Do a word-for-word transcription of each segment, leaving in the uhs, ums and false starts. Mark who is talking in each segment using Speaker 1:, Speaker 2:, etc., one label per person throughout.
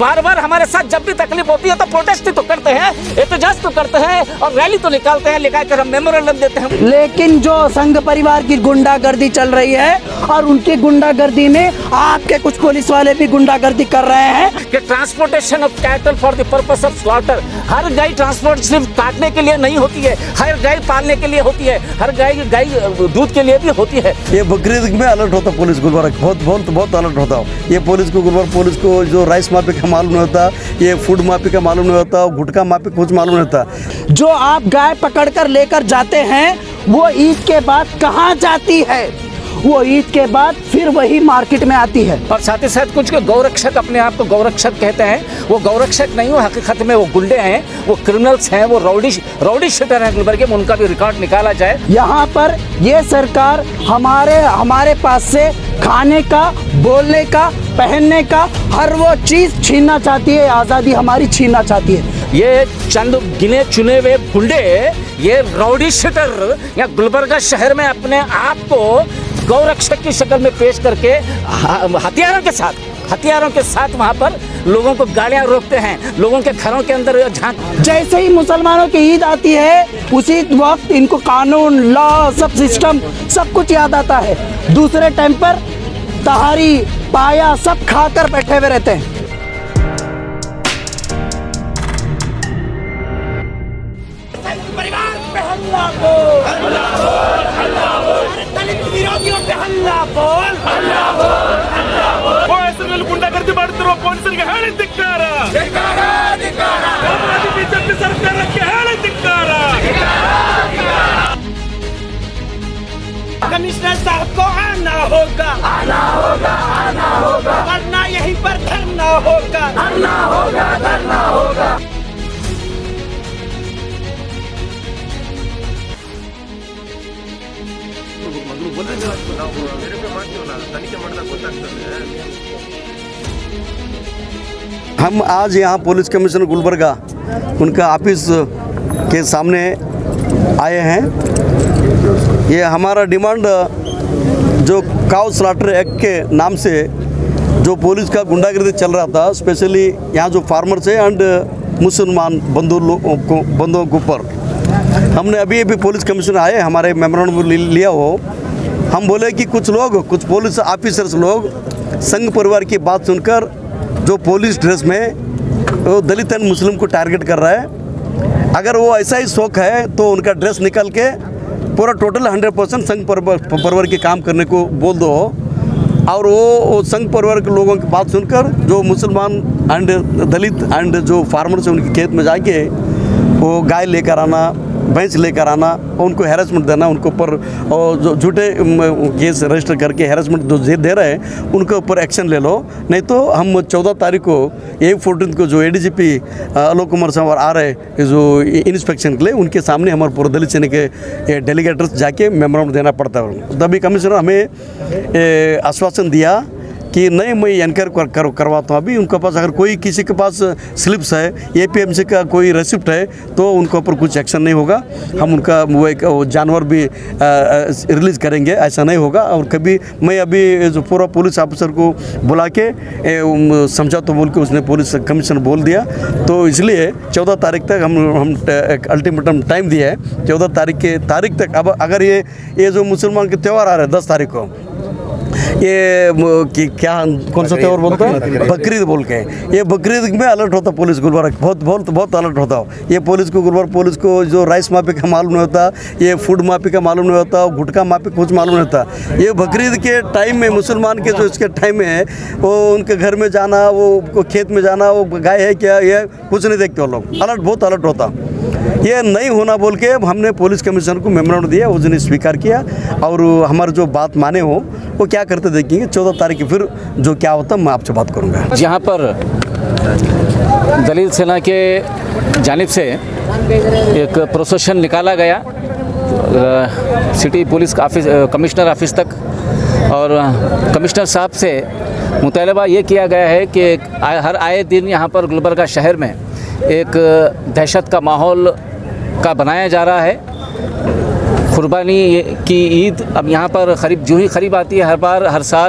Speaker 1: बार बार हमारे साथ जब भी तकलीफ होती है तो प्रोटेस्ट तो करते हैं, एहतजाज तो करते हैं और रैली तो निकालते हैं, लेकर हम मेमोरेंडम देते हैं।
Speaker 2: लेकिन जो संघ परिवार की गुंडागर्दी चल रही है और उनकी गुंडागर्दी में आपके कुछ पुलिस वाले भी गुंडागर्दी कर रहे हैं
Speaker 1: कि transportation of cattle for the purpose of slaughter, हर गाय ट्रांसपोर्ट सिर्फ काटने के लिए नहीं होती है, हर गाय पालने के लिए होती है, हर गाय गाय दूध के लिए भी होती है।
Speaker 3: ये बकरीद में अलर्ट होता पुलिस गुलबर्गा, बहुत बहुत बहुत अलर्ट होता है। ये पुलिस को गुलबर्गा पुलिस को जो राइस माफी का मालूम नहीं होता, ये फूड माफी का मालूम नहीं होता, गुटखा माफी कुछ मालूम नहीं होता।
Speaker 2: जो आप गाय पकड़कर लेकर जाते हैं वो ईद के बाद कहाँ जाती है? वो ईद के बाद फिर वही मार्केट में आती है।
Speaker 1: और साथ ही साथ कुछ गौरक्षक अपने आप को गौरक्षक कहते हैं, वो गौरक्षक नहीं हो, हकीकत में वो गुंडे हैं, वो क्रिमिनल्स हैं, वो रौडी रौडी शूटर हैं गुलबर्गे में, उनका भी रिकॉर्ड निकाला जाए।
Speaker 2: यहाँ पर ये सरकार हमारे हमारे पास से खाने का, बोलने का, पहनने का हर वो चीज़ छीनना चाहती है, आज़ादी हमारी छीनना चाहती है।
Speaker 1: ये चंद गिने चुने हुए गुंडे, ये रौडी शूटर या गुलबर्गा शहर में अपने आप को गौरक्षक की शक्ल में पेश करके हथियारों के साथ हथियारों के साथ वहाँ पर लोगों को गाड़ियाँ रोकते हैं, लोगों के घरों के अंदर झांक।
Speaker 2: जैसे ही मुसलमानों की ईद आती है उसी वक्त इनको कानून, लॉ, सब सिस्टम सब कुछ याद आता है। दूसरे टाइम पर तहारी, पाया सब खाकर बैठे हुए रहते हैं। परिवार पे हल्ला बोल, हल्ला बोल, हल्ला बोल, दलित विरोधियों पे हल्ला बोल, हल्ला बोल, हल्ला बोल।
Speaker 4: वो ऐसे लोग गुंडागर्दी ಮಾಡ್ತಿರೋ ಪೊಲೀಸರಿಗೆ ಹೇಳಿ ಧಿಕ್ಕಾರ, ಧಿಕ್ಕಾರ, ಧಿಕ್ಕಾರ। अपराधी बीजेपी ಸರ್ಕಾರಕ್ಕೆ ಹೇಳಿ ಧಿಕ್ಕಾರ, ಧಿಕ್ಕಾರ, ಧಿಕ್ಕಾರ।
Speaker 2: कमिश्नर साहब को आना होगा,
Speaker 4: आना होगा, आना होगा,
Speaker 2: वरना यहीं पर धरना होगा,
Speaker 4: धरना होगा, धरना होगा।
Speaker 3: हम आज यहाँ पुलिस कमिश्नर गुलबर्गा उनका ऑफिस के सामने आए हैं। ये हमारा डिमांड जो काउ स्लॉटर एक्ट के नाम से जो पुलिस का गुंडागर्दी चल रहा था, स्पेशली यहाँ जो फार्मर्स है एंड मुसलमान बंधु को बंधुओं के ऊपर, हमने अभी अभी पुलिस कमिश्नर आए हमारे मेमोरेंडम लिया हो। हम बोले कि कुछ लोग, कुछ पुलिस ऑफिसर्स लोग संघ परिवार की बात सुनकर जो पुलिस ड्रेस में वो दलित एंड मुस्लिम को टारगेट कर रहा है। अगर वो ऐसा ही शौक है तो उनका ड्रेस निकाल के पूरा टोटल हंड्रेड परसेंट संघ परिवार के काम करने को बोल दो। और वो, वो संघ परिवार के लोगों की बात सुनकर जो मुसलमान एंड दलित एंड जो फार्मर्स हैं उनके खेत में जाके वो गाय लेकर आना, भैंस लेकर आना और उनको हैरेसमेंट देना, उनके ऊपर और जो झूठे केस रजिस्टर करके हैरेसमेंट जो दे रहे हैं उनके ऊपर एक्शन ले लो। नहीं तो हम चौदह तारीख को एक फोर्टीन को जो एडीजीपी आलोक कुमार साहब आ रहे जो इंस्पेक्शन के लिए, उनके सामने हमारे पूरे दलित सेना के डेलीगेटर्स जाके मेमोरेंडम देना पड़ता है। तभी कमिश्नर हमें आश्वासन दिया कि नहीं, मैं इनक्वायर कर, कर, करवाता हूँ। अभी उनके पास अगर कोई किसी के पास स्लिप्स है, एपीएमसी का कोई रेसिप्ट है तो उनके ऊपर कुछ एक्शन नहीं होगा। हम उनका वो एक वो जानवर भी रिलीज़ करेंगे, ऐसा नहीं होगा। और कभी मैं अभी जो पूरा पुलिस ऑफिसर को बुला के समझा तो बोल के उसने पुलिस कमिश्नर बोल दिया। तो इसलिए चौदह तारीख तक हम हम एक अल्टीमेटम टाइम दिया है, चौदह तारीख के तारीख तक। अब अगर ये ये जो मुसलमान के त्यौहार आ रहे हैं दस तारीख को, ये कि क्या कौन सा त्यौहार बोलते हैं, बकरीद बोल के, ये बकरीद में अलर्ट होता पुलिस गुलबर्गा, बहुत बहुत बहुत अलर्ट होता हो। ये पुलिस को गुलबर्गा पुलिस को जो राइस माफी का मालूम नहीं होता, ये फूड माफी का मालूम नहीं होता, गुटखा माफी कुछ मालूम नहीं होता। ये बकरीद के टाइम में मुसलमान के जो इसके टाइम में है वो उनके घर में जाना, वो खेत में जाना, वो गाय है क्या, ये कुछ नहीं देखते वो लोग। अलर्ट बहुत अलर्ट होता, ये नहीं होना बोल के हमने पुलिस कमिश्नर को मेमोरेंडम दिया, उसने स्वीकार किया। और हमारे जो बात माने हो वो क्या करते देखेंगे। चौदह तारीख की फिर जो क्या होता मैं आपसे बात करूंगा।
Speaker 1: यहाँ पर दलित सेना के जानिब से एक प्रोसेशन निकाला गया city police office commissioner office तक, और कमिश्नर साहब से मुतालबा ये किया गया है कि हर आए दिन यहाँ पर गुलबर्गा शहर में एक दहशत का माहौल का बनाया जा रहा है। कुर्बानी की ईद अब यहाँ पर करीब जो ही करीब आती है, हर बार हर साल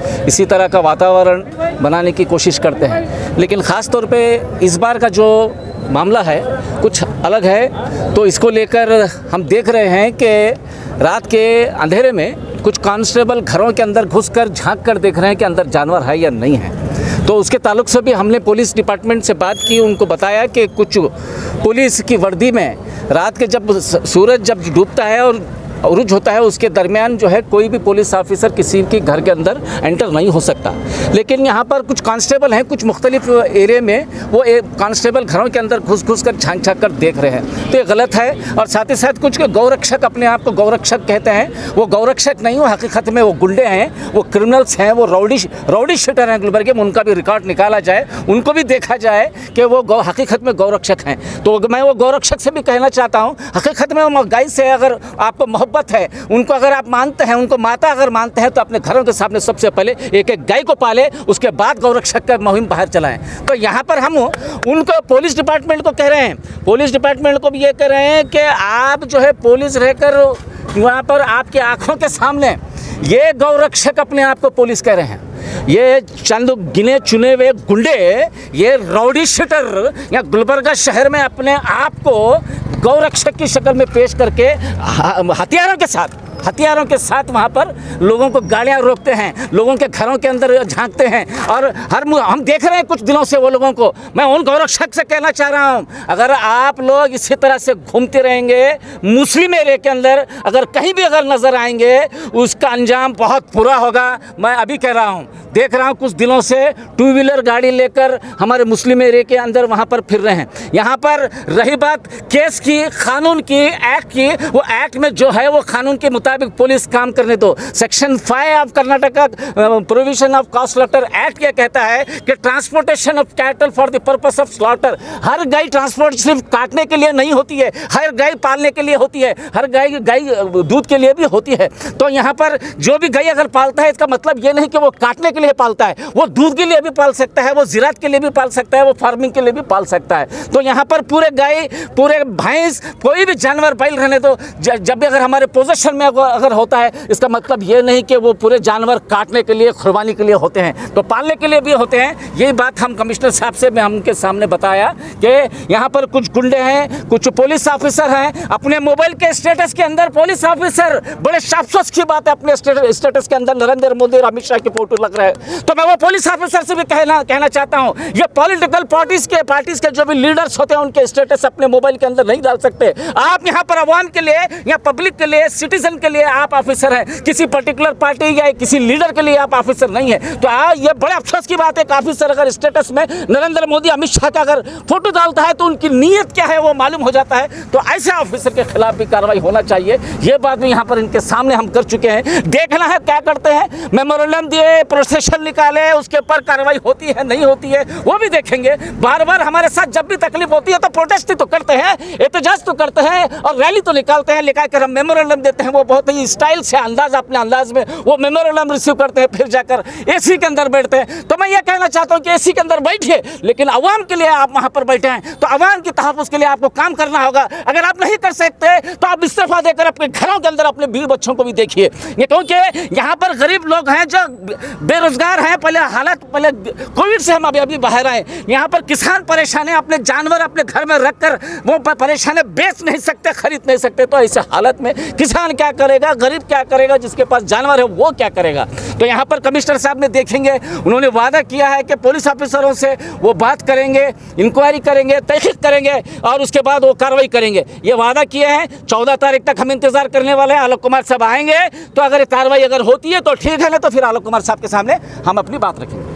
Speaker 1: इसी तरह का वातावरण बनाने की कोशिश करते हैं। लेकिन ख़ास तौर पे इस बार का जो मामला है कुछ अलग है। तो इसको लेकर हम देख रहे हैं कि रात के अंधेरे में कुछ कांस्टेबल घरों के अंदर घुसकर झांक कर देख रहे हैं कि अंदर जानवर है या नहीं है। तो उसके ताल्लुक से भी हमने पुलिस डिपार्टमेंट से बात की, उनको बताया कि कुछ पुलिस की वर्दी में रात के जब सूरज जब डूबता है और उरुज होता है उसके दरमियान जो है कोई भी पुलिस ऑफिसर किसी के घर के अंदर एंटर नहीं हो सकता। लेकिन यहाँ पर कुछ कांस्टेबल हैं, कुछ मुख्तलिफ एरिया में वो कांस्टेबल घरों के अंदर घुस घुस कर झांक झांक कर देख रहे हैं। तो ये गलत है। और साथ ही साथ कुछ गौरक्षक अपने आप को गौरक्षक कहते हैं, वो गौरक्षक नहीं, वो हकीकत में वो गुंडे हैं, वो क्रिमिनल्स हैं, वो रौडी रौडी शूटर हैं गुलबर्गे में। उनका भी रिकॉर्ड निकाला जाए, उनको भी देखा जाए कि वो गौ हकीकत में गौरक्षक हैं। तो मैं वो गौरक्षक से भी कहना चाहता हूँ, हकीकत में वो गाय से अगर आपको मोहब्बत है, उनको अगर आप मानते हैं, उनको माता अगर मानते हैं, तो अपने घरों के सामने सबसे पहले एक एक गाय को पाले, उसके बाद गौरक्षक का मुहिम बाहर चलाएं। तो यहाँ पर हम उनको पुलिस डिपार्टमेंट को कह रहे हैं, पुलिस डिपार्टमेंट को भी ये कह रहे हैं कि आप जो है पुलिस रहकर वहाँ पर आपकी आंखों के सामने ये गौरक्षक अपने आप को पुलिस कह रहे हैं। ये चंद गिने चुने हुए गुंडे, ये रौडी शूटर या गुलबर्गा शहर में अपने आप को गौरक्षक की शक्ल में पेश करके हथियारों के साथ हथियारों के साथ वहाँ पर लोगों को गाड़ियाँ रोकते हैं, लोगों के घरों के अंदर झांकते हैं। और हर हम देख रहे हैं कुछ दिनों से वो लोगों को। मैं उन गौरक्षक से कहना चाह रहा हूँ, अगर आप लोग इसी तरह से घूमते रहेंगे मुस्लिम एरिया के अंदर, अगर कहीं भी अगर नज़र आएंगे, उसका अंजाम बहुत बुरा होगा। मैं अभी कह रहा हूँ, देख रहा हूँ कुछ दिनों से टू व्हीलर गाड़ी लेकर हमारे मुस्लिम एरिया के अंदर वहाँ पर फिर रहे हैं। यहाँ पर रही बात केस की, कानून की, एक्ट की, वो एक्ट में जो है वो कानून के मुताबिक पुलिस काम करने दो। Section five of Karnataka provision of cast slaughter act क्या कहता है कि transportation of cattle for the purpose of slaughter. हर गाय ट्रांसपोर्ट सिर्फ काटने के लिए नहीं होती है, हर गाय पालने के लिए होती है, हर गाय गाय दूध के लिए भी होती है। तो यहाँ पर जो भी गाय अगर पालता है, इसका मतलब ये नहीं कि वो काटने के लिए पालता है, वो दूध के लिए भी पाल सकता है, वो ज़राअत के लिए भी पाल सकता है, वो फार्मिंग के लिए भी पाल सकता है। तो यहाँ पर पूरे गाय, पूरे भैंस, कोई भी जानवर पाल रहने दो, जब भी अगर हमारे पोजेशन में अगर होता है, इसका मतलब ये नहीं कि वो पूरे जानवर काटने के लिए, कुर्बानी के लिए होते हैं, तो पालने के लिए भी होते हैं। यही बात हम कमिश्नर साहब से मैं उनके सामने बताया कि यहाँ पर कुछ गुंडे हैं, कुछ पुलिस ऑफिसर हैं, अपने मोबाइल के स्टेटस के अंदर पुलिस ऑफिसर, बड़े अफसोस की बात है, अपने स्टेटस के अंदर नरेंद्र मोदी और अमित शाह की फोटो लग रहा है। तो मैं वो पुलिस ऑफिसर से भी कहना कहना चाहता हूँ, ये पॉलिटिकल पार्टीज के पार्टीज के जो भी लीडर्स होते हैं, उनके स्टेटस अपने मोबाइल के अंदर नहीं डाल सकते। आप यहाँ पर अवाम के लिए या पब्लिक के लिए, सिटीजन के लिए आप ऑफिसर हैं, किसी पर्टिकुलर पार्टी या किसी लीडर के लिए आप ऑफिसर नहीं है। तो आ, ये बड़े अफसोस की बात है कि ऑफिसर अगर स्टेटस में नरेंद्र मोदी, अमित शाह का अगर फोटो डालता है तो उनकी नीयत क्या है वो मालूम हो जाता है। तो ऐसे ऑफिसर के खिलाफ भी कार्रवाई होना चाहिए। ये बात भी यहाँ पर इनके सामने हम कर चुके हैं। देखना है क्या करते हैं, मेमोरेंडम दिए, प्रोसेशन निकाले, उसके ऊपर कार्रवाई होती है नहीं होती है वो भी देखेंगे। बार बार हमारे साथ जब भी तकलीफ होती है तो प्रोटेस्ट तो करते हैं, एहतजाज तो करते हैं और रैली तो निकालते हैं, लेकर कर हम मेमोरेंडम देते हैं। वो बहुत ही स्टाइल से, अंदाज अपने अंदाज में वो मेमोरेंडम रिसीव करते हैं, फिर जाकर एसी के अंदर बैठते हैं। तो मैं ये कहना चाहता हूँ कि एसी के अंदर बैठिए, लेकिन आवाम के लिए आप वहाँ पर बैठे हैं, तो आवाम की तहफ़्फ़ुज़ के लिए आपको काम करना होगा। अगर आप नहीं कर सकते तो आप इस्तीफा देकर अपने घरों के अंदर अपने बीवी बच्चों को भी देखिए। ये क्योंकि यहाँ पर गरीब लोग हैं जो बेरोजगार हैं। पहले हालत, पहले कोविड से हम अभी अभी बाहर आए, यहाँ पर किसान परेशान है, अपने जानवर अपने घर में रख कर वो परेशान है, बेच नहीं सकते, खरीद नहीं सकते। तो ऐसे हालत में किसान क्या करेगा, गरीब क्या करेगा, जिसके पास जानवर है वो क्या करेगा। तो यहाँ पर कमिश्नर साहब ने देखेंगे, उन्होंने वादा किया है कि पुलिस ऑफिसरों से वो बात करेंगे, इंक्वायरी करेंगे, तहकीक करेंगे और उसके बाद वो कार्रवाई करेंगे। ये वादा किए हैं। चौदह तारीख तक हम इंतजार करने वाले हैं। आलोक कुमार साहब आएंगे तो अगर कार्रवाई अगर होती है तो ठीक है, ना तो फिर आलोक कुमार साहब के सामने हम अपनी बात रखेंगे।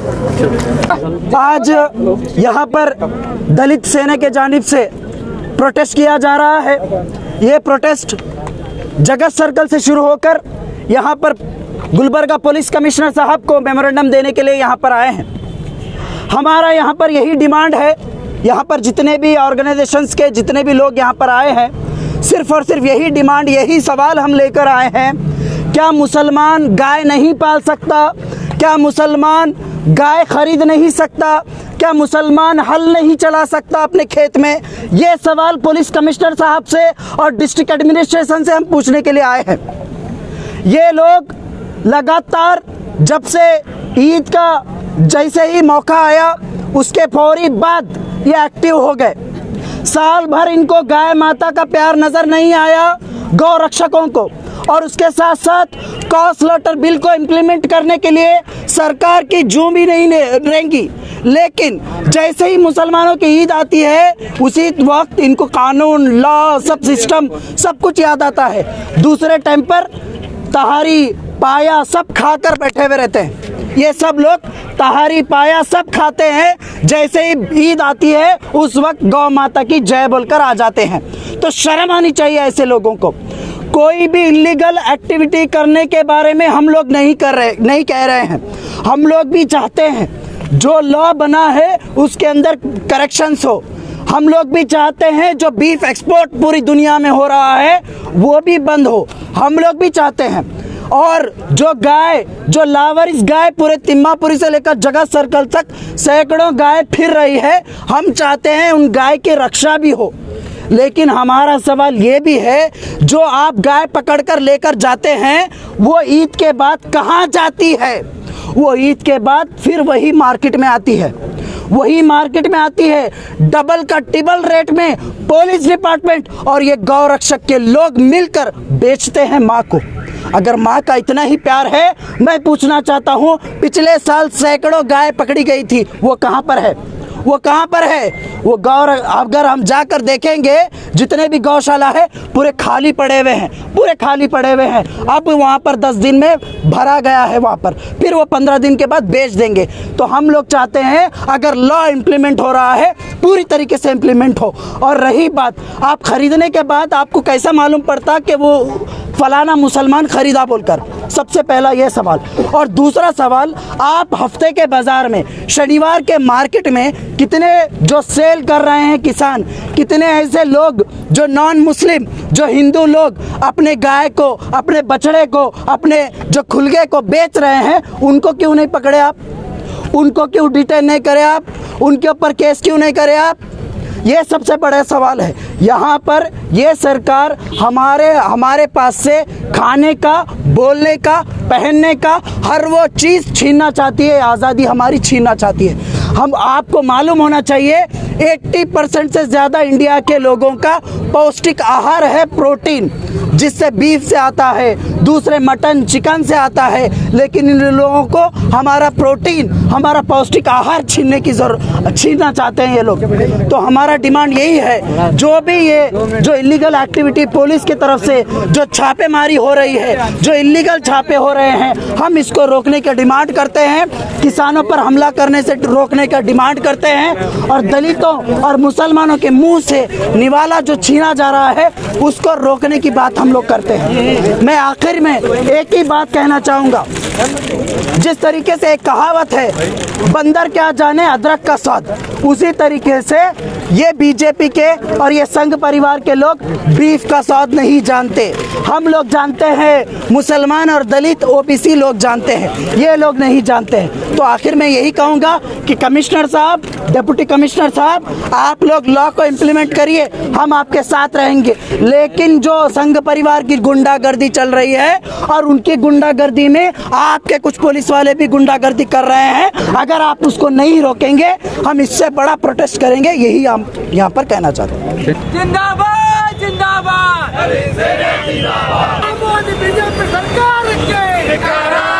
Speaker 2: आज यहाँ पर दलित सेना के जानिब से प्रोटेस्ट किया जा रहा है। ये प्रोटेस्ट जगत सर्कल से शुरू होकर यहाँ पर गुलबर्गा पुलिस कमिश्नर साहब को मेमोरेंडम देने के लिए यहाँ पर आए हैं। हमारा यहाँ पर यही डिमांड है, यहाँ पर जितने भी ऑर्गेनाइजेशंस के जितने भी लोग यहाँ पर आए हैं, सिर्फ और सिर्फ यही डिमांड, यही सवाल हम लेकर आए हैं। क्या मुसलमान गाय नहीं पाल सकता? क्या मुसलमान गाय खरीद नहीं सकता? क्या मुसलमान हल नहीं चला सकता अपने खेत में? ये सवाल पुलिस कमिश्नर साहब से और डिस्ट्रिक्ट एडमिनिस्ट्रेशन से हम पूछने के लिए आए हैं। ये लोग लगातार जब से ईद का जैसे ही मौका आया उसके फौरी बाद ये एक्टिव हो गए। साल भर इनको गाय माता का प्यार नज़र नहीं आया, गौ रक्षकों को, और उसके साथ साथ कॉ स्लॉटर बिल को इम्प्लीमेंट करने के लिए सरकार की जूं भी नहीं रहेंगी। लेकिन जैसे ही मुसलमानों की ईद आती है उसी वक्त इनको कानून, लॉ, सब सिस्टम सब कुछ याद आता है। दूसरे टाइम पर तहारी पाया सब खाकर बैठे हुए रहते हैं। ये सब लोग तहारी पाया सब खाते हैं, जैसे ही ईद आती है उस वक्त गौ माता की जय बोलकर आ जाते हैं। तो शर्म आनी चाहिए ऐसे लोगों को। कोई भी इलीगल एक्टिविटी करने के बारे में हम लोग नहीं कर रहे नहीं कह रहे हैं। हम लोग भी चाहते हैं जो लॉ बना है उसके अंदर करेक्शंस हो। हम लोग भी चाहते हैं जो बीफ एक्सपोर्ट पूरी दुनिया में हो रहा है वो भी बंद हो, हम लोग भी चाहते हैं। और जो गाय, जो लावारिस गाय पूरे तिम्मापुरी से लेकर जगत सर्कल तक सैकड़ों गाय फिर रही है, हम चाहते हैं उन गाय की रक्षा भी हो। लेकिन हमारा सवाल ये भी है, जो आप गाय पकड़कर लेकर जाते हैं वो ईद के बाद कहाँ जाती है? वो ईद के बाद फिर वही मार्केट में आती है, वही मार्केट में आती है डबल का टिबल रेट में। पुलिस डिपार्टमेंट और ये गौ रक्षक के लोग मिलकर बेचते हैं माँ को। अगर माँ का इतना ही प्यार है, मैं पूछना चाहता हूँ, पिछले साल सैकड़ों गाय पकड़ी गई थी, वो कहाँ पर है? वो कहाँ पर है? वो गौ, अगर हम जाकर देखेंगे जितने भी गौशाला है पूरे खाली पड़े हुए हैं, पूरे खाली पड़े हुए हैं। अब वहाँ पर दस दिन में भरा गया है वहाँ पर, फिर वो पंद्रह दिन के बाद बेच देंगे। तो हम लोग चाहते हैं अगर लॉ इम्प्लीमेंट हो रहा है पूरी तरीके से इम्प्लीमेंट हो। और रही बात, आप खरीदने के बाद आपको कैसा मालूम पड़ता कि वो फलाना मुसलमान खरीदा बोलकर? सबसे पहला ये सवाल। और दूसरा सवाल, आप हफ्ते के बाज़ार में, शनिवार के मार्केट में कितने जो सेल कर रहे हैं किसान, कितने ऐसे लोग जो नॉन मुस्लिम, जो हिंदू लोग अपने गाय को, अपने बछड़े को, अपने जो खुलगे को बेच रहे हैं, उनको क्यों नहीं पकड़े आप? उनको क्यों डिटेन नहीं करे आप? उनके ऊपर केस क्यों नहीं करे आप? ये सबसे बड़ा सवाल है। यहाँ पर ये सरकार हमारे हमारे पास से खाने का, बोलने का, पहनने का हर वो चीज़ छीनना चाहती है, आज़ादी हमारी छीनना चाहती है। हम आपको मालूम होना चाहिए अस्सी परसेंट से ज़्यादा इंडिया के लोगों का पौष्टिक आहार है प्रोटीन, जिससे बीफ से आता है, दूसरे मटन, चिकन से आता है। लेकिन इन लोगों को हमारा प्रोटीन, हमारा पौष्टिक आहार छीनने की जरूरत छीनना चाहते हैं ये लोग। तो हमारा डिमांड यही है, जो भी ये जो इलीगल एक्टिविटी पुलिस की तरफ से जो छापेमारी हो रही है, जो इलीगल छापे हो रहे हैं, हम इसको रोकने की डिमांड करते हैं। किसानों पर हमला करने से रोकने का डिमांड करते हैं। और दलितों और मुसलमानों के मुंह से निवाला जो छीना जा रहा है उसको रोकने की बात हम लोग करते हैं। मैं आखिर में एक ही बात कहना चाहूँगा, जिस तरीके से एक कहावत है, बंदर क्या जाने अदरक का स्वाद, उसी तरीके से ये बीजेपी के और ये संघ परिवार के लोग बीफ का स्वाद नहीं जानते। हम लोग जानते हैं, मुसलमान और दलित ओबीसी लोग जानते हैं, ये लोग नहीं जानते हैं। तो आखिर में यही कहूँगा कि कमिश्नर साहब, डिप्टी कमिश्नर साहब, आप लोग लॉ को इम्प्लीमेंट करिए, हम आपके साथ रहेंगे। लेकिन जो संघ परिवार की गुंडागर्दी चल रही है और उनकी गुंडागर्दी में आपके कुछ पुलिस वाले भी गुंडागर्दी कर रहे हैं, अगर आप उसको नहीं रोकेंगे हम इससे बड़ा प्रोटेस्ट करेंगे। यही हम यहाँ पर कहना चाहते हैं।
Speaker 5: जिंदाबाद जिंदाबाद मोदी बीजेपी सरकार के